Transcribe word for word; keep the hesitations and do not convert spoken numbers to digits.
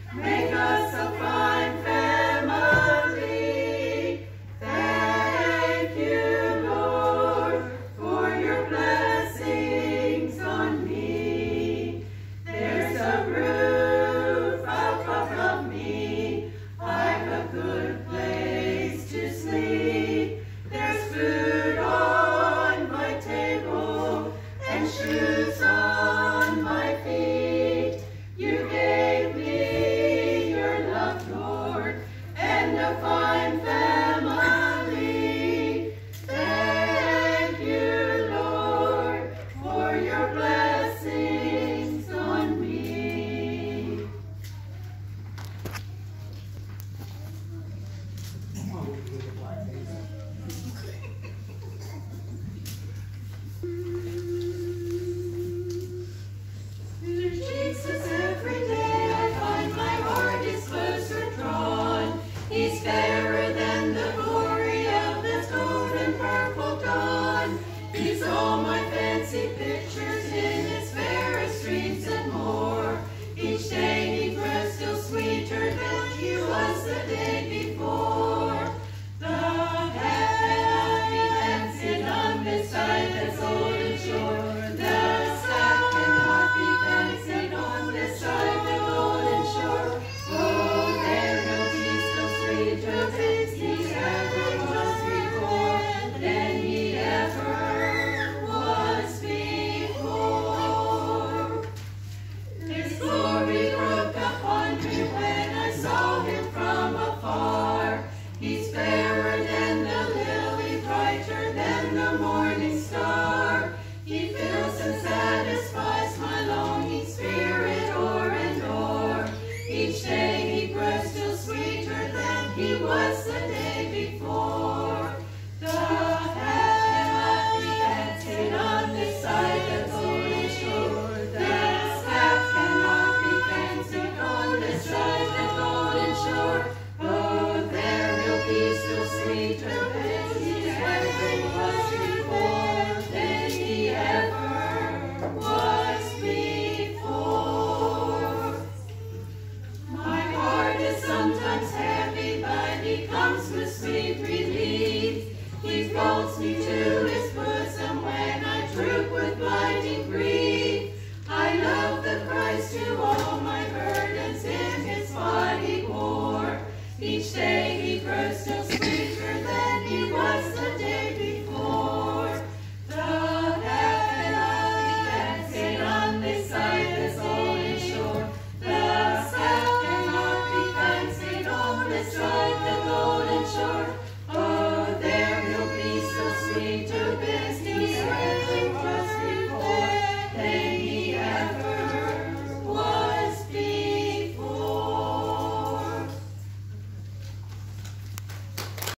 Make us a fine family. Thank you, Lord, for your blessings on me. There's a roof above me. I've a good place to sleep. There's food on my table and shoes on my feet. You gave me your love, Lord, and a fine family. Thank you, Lord, for your blessings on me. Jesus, every day I find my heart is closer drawn. He's fairer than the glory of this golden purple dawn. He's all my fancy pictures in his fairest dreams and more. Each day he grows still sweeter than he was the day before. The happy dancing on beside the golden shore. The sad cannot be dancing on this side the golden shore. Oh, there will be still sweeter days he ever was before, than he ever was before. His glory broke upon me when I saw him from afar. He's fairer than the lily, brighter than the morning star. He fills and satisfies my longing spirit o'er and o'er. Each day he grows still sweeter than he was the day before. The happy dancing on this side the golden shore. The sad cannot be dancing on this side the golden shore. Oh, there will be still sweeter than he ever was before, than he ever was before. My heart is sometimes heavy, but he comes with sweet relief. He folds me to his bosom when I droop with blinding grief. I love the Christ who all my burdens in his body bore. Each day